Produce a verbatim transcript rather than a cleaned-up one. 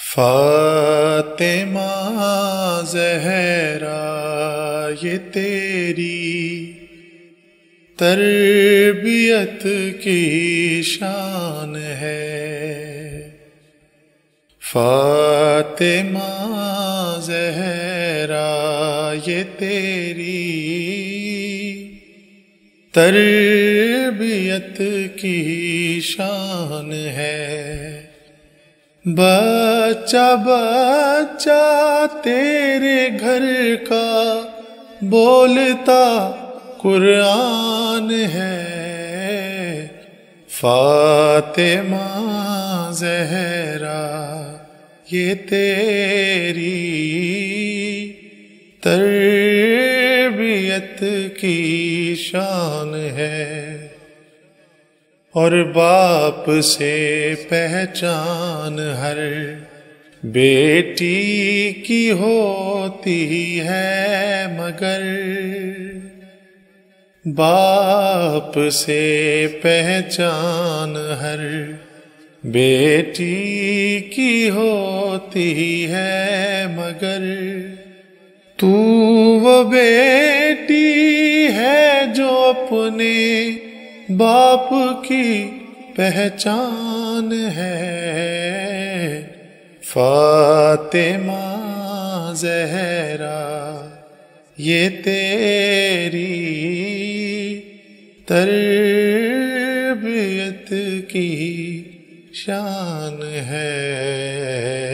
فاطمہ زہرا یہ تیری تربیت کی شان ہے۔ فاطمہ زہرا یہ تیری تربیت کی شان ہے۔ بچہ بچہ تیرے گھر کا بولتا قرآن ہے۔ فاطمہ زہرا یہ تیری تربیت کی شان ہے۔ اور باپ سے پہچان ہر بیٹی کی ہوتی ہے، مگر باپ سے پہچان ہر بیٹی کی ہوتی ہے، مگر تو وہ بیٹی ہے جو اپنے باپ کی پہچان ہے۔ فاطمہ زہرا یہ تیری تربیت کی شان ہے۔